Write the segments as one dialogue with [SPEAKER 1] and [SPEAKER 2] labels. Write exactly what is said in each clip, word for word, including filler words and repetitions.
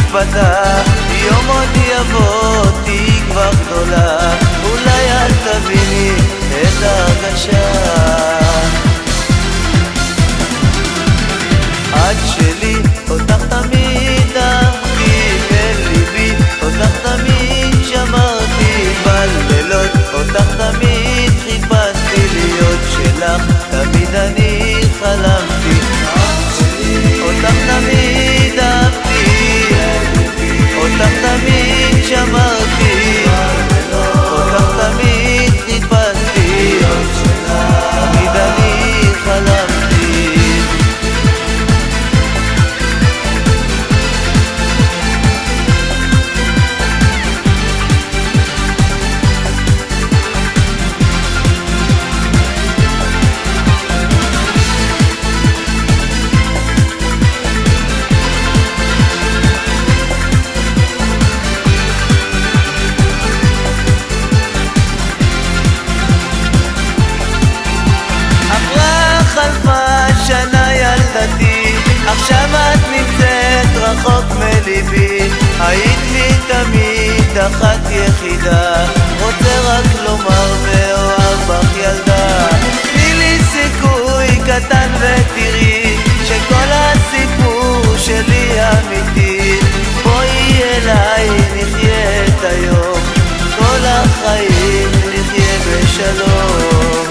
[SPEAKER 1] תיפתח, יום עוד יבוא, תהי כבר גדולה, אולי אל תביני את ההרגשה. את שלי, אותך תמיד אהבתי, בליבי אותך תמיד שמרתי, בלילות אותך תמיד חיפשתי, להיות שלך תמיד אני חלמתי. אותך תמיד אהבתי, אותך תמיד שמרתי, אותך תמיד חיפשתי, תמיד אני חלמתי. עכשיו את נמצאת רחוק מליבי, היית לי תמיד אחת יחידה, רוצה רק לומר ואוהב בך ילדה. תני לי סיכוי קטן ותראי שכל הסיפור שלי אמיתי, בואי אליי נחיה את היום, כל החיים נחיה בשלום.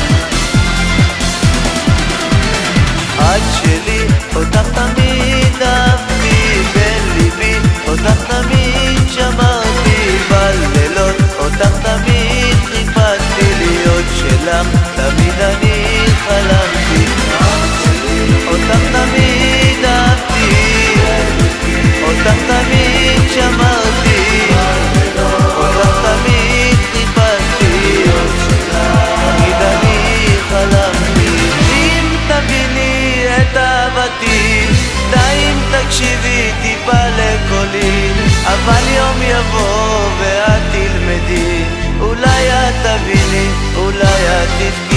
[SPEAKER 1] את שלי, אותך תמיד אהבתי, בליבי אותך תמיד שמרתי, בלילות אותך תמיד חיפשתי, להיות שלך תמיד אני חלמתי. אותך תמיד אהבתי, אותך תמיד שמרתי, אותך תמיד חיפשתי, תמיד אני חלמתי. אם תביני את אהבתי, די אם תקשיבי טיפה לקולי, אבל יום יבוא ואת תלמדי, אולי את תביני, אולי את תפתחי.